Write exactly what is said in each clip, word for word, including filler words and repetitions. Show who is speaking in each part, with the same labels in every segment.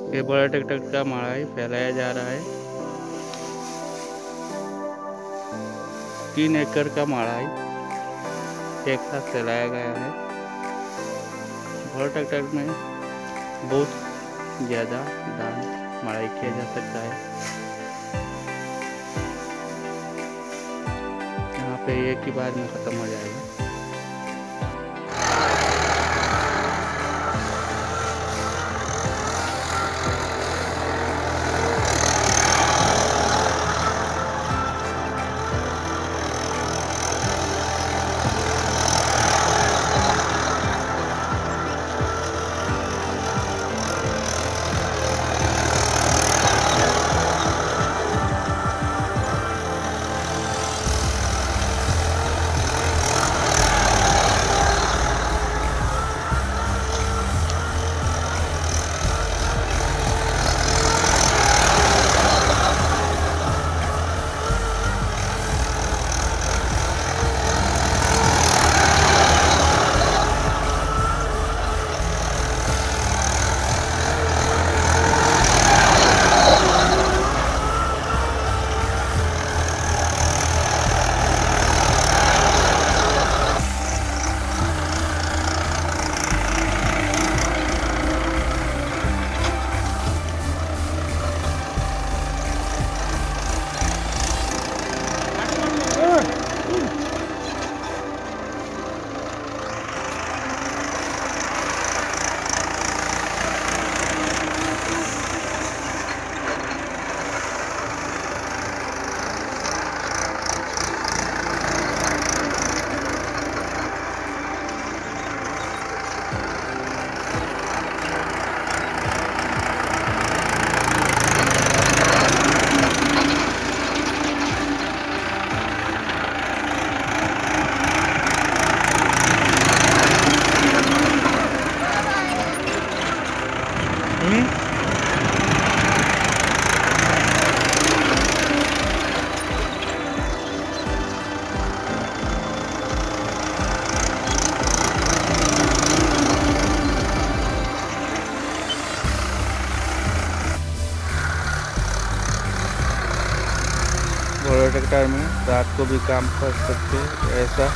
Speaker 1: ये बड़ा ट्रैक्टर का मड़ाई फैलाया जा रहा है। तीन एकड़ का मड़ाई एक साथ फैलाया गया है। बड़ा ट्रैक्टर में बहुत ज़्यादा धान मड़ाई किया जा सकता है। यहाँ पे एक ही बार में ख़त्म हो जाएगा। घोड़ा ट्रैक्टर में रात को भी काम कर सकते हैं ऐसा।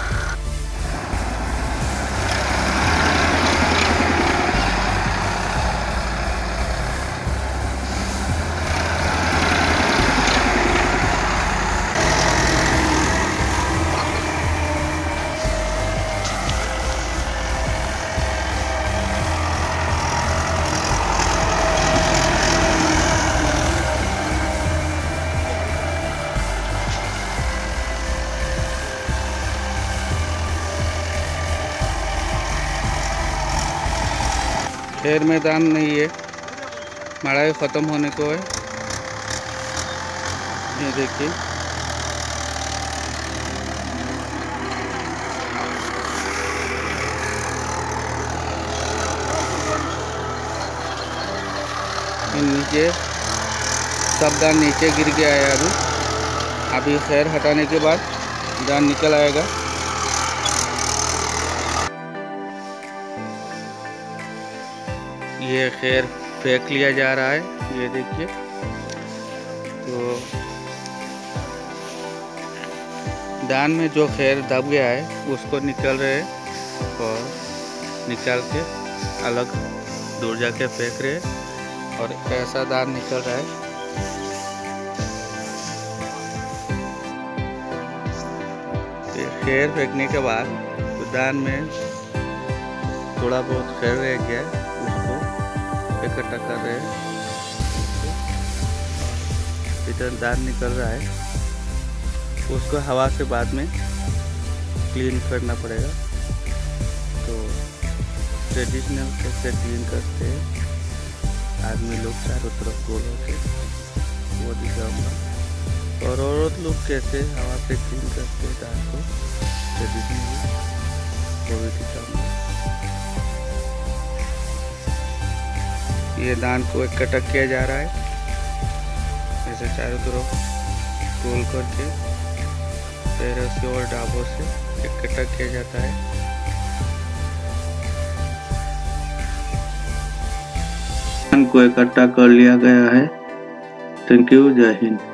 Speaker 1: खेर मैदान नहीं है, मड़ाई ख़त्म होने को है। ये देखिए नीचे सब धान नीचे गिर गया है। अभी अभी खैर हटाने के बाद धान निकल आएगा। ये खैर फेंक लिया जा रहा है, ये देखिए। तो धान में जो खैर दब गया है उसको निकल रहे हैं और निकाल के अलग दूर जाके फेंक रहे हैं और ऐसा धान निकल रहा है। खैर फेंकने के बाद तो धान में थोड़ा बहुत खैर रह गया है, उसको इकट्ठा कर रहे हैं। इधर धान निकल रहा है, उसको हवा से बाद में क्लीन करना पड़ेगा। तो ट्रेडिशनल कैसे क्लीन करते हैं आदमी लोग चारों तरफ गोल होके, वो दिखाऊंगा। और औरत लोग कैसे हवा से क्लीन करते हैं धान को ट्रेडिशनली, वो भी दिखाऊंगा। ये धान को इकट्ठा किया जा रहा है, ऐसे चारों तरफ गोल करके पैरों से और डाबों से इकट्ठा किया जाता है। को इकट्ठा कर लिया गया है। थैंक यू, जय हिंद।